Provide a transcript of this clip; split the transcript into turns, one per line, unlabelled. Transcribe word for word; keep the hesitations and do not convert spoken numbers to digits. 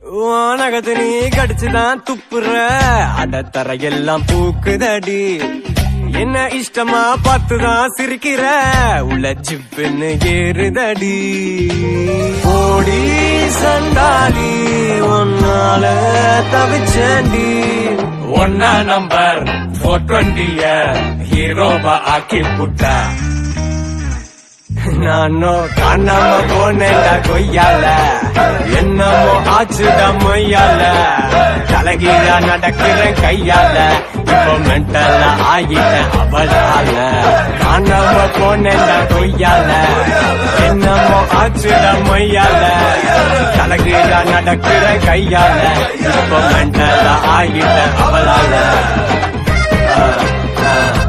நகத்து நீ கடிச்சுதான் துப்புற அடத்தரையெல்லாம் பூக்குதடி என்ன இஷ்டமா பார்த்துதான் சிரிக்கிற உள்ள சிப்புன்னு ஏறுதடி ஓடி சண்டாடி ஒன்னால தவிச்சேண்டி ஒன்னா நம்பர் போர் டுவெண்டிய ஹீரோவா ஆக்கி புட்டா நானோ காணாம போனேடா கொய்யால என்னமோ ஆச்சுடா மொய்யால தலைகீழா நடக்கிறேன் கையால இப்போ மென்டல்ல ஆகிட்டேன் அவளால காணாம போனேடா கொய்யால என்னமோ ஆச்சுடா மொய்யால தலைகீழா நடக்கிறேன் கையால இப்போ மென்டல்ல ஆகிட்டேன் அவளால